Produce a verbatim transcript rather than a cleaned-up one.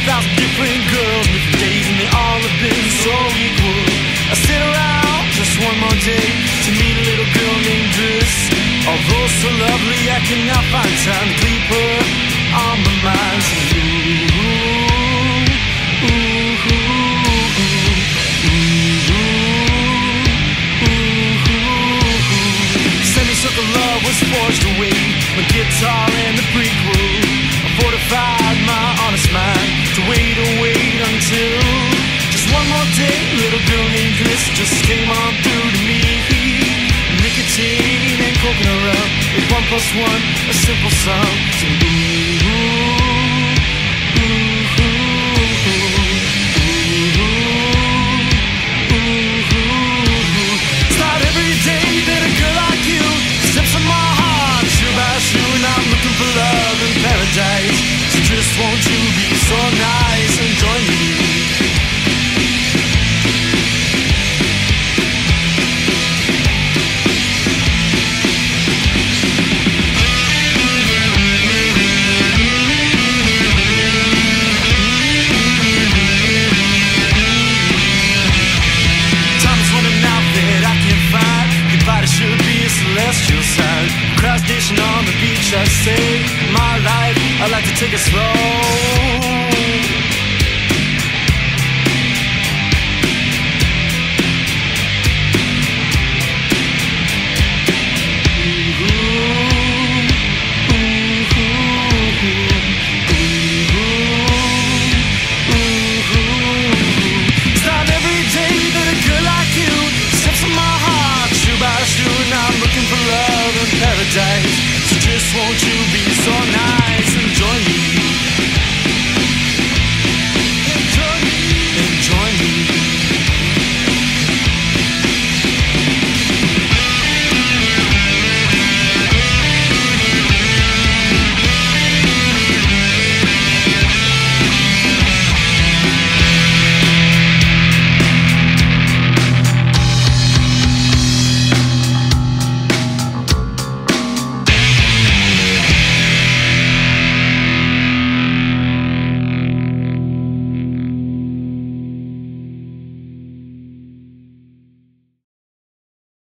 thousand different girls, different days, and they all have been so equal. I sit around just one more day to meet a little girl named Driss. Although so lovely, I cannot find time to keep her on my mind. So, ooh, ooh, ooh, ooh, ooh, ooh. Semicircle love was forged away, my guitar and the prequel. I fortified my honest mind to wait and wait until just one more day. Little girl named Driss just came on through to me. Nicotine and coconut rum, it's one plus one, a simple sum. So, ooh, ooh, ooh, ooh, ooh, ooh. It's not every day that a girl like you steps on my heart, shoe by shoe, and I'm looking for love in paradise. So just won't you be so nice and join me? Should be a celestial side. Cross station on the beach, I say my life, I like to take it slow.